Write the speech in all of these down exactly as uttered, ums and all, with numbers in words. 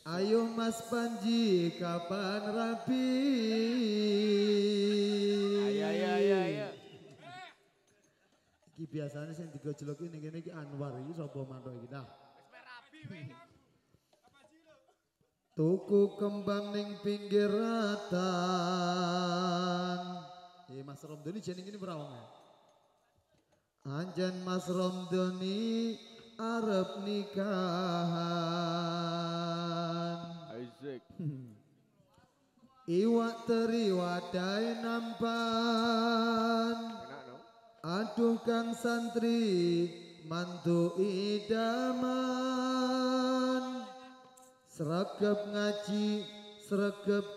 Ayo Mas Panji kapan rapi? Ayo ayo ayo ayo. Iki biasanya sing digojlok ini ngene iki Anwar iki sapa mantuk iki nah. Tuku kembang ning pinggir ratan. Eh Mas Romdoni jeneng ini berawang ya. Anjan Mas Romdoni arep nikahan. Isaac. Iwak teri wadai nampan. Aduh Kang Santri mantu idaman. Sregep ngaji sregep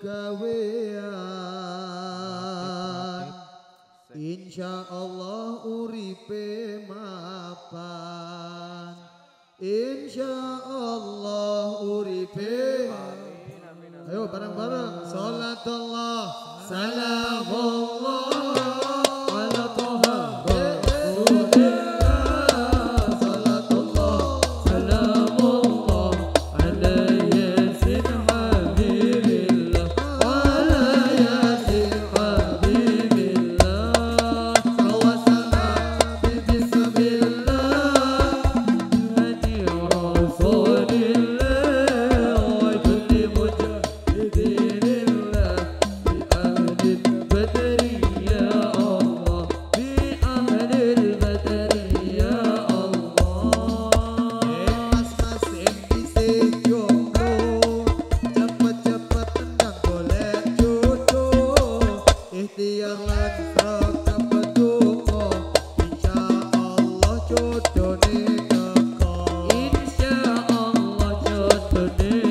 gawean. Insya Allah uripe mapan. Insya Allah uripe mapan. Ayo bareng-bareng. Salatullah salamullah ala toha rasulillah. Salatullah salamullah ala yasin habibillah ala yasin habibillah. Kawasalam bismillah hadi rasulillah wa kulli mujahidinillah bi ahlil badri ya Allah bi ahlil badri ya Allah. Mas-mas yang isih jomblo cepet-cepet tendang golek jodoh. Ikhtiar lan cepet donga insya Allah jodone teko. Insya Allah jodone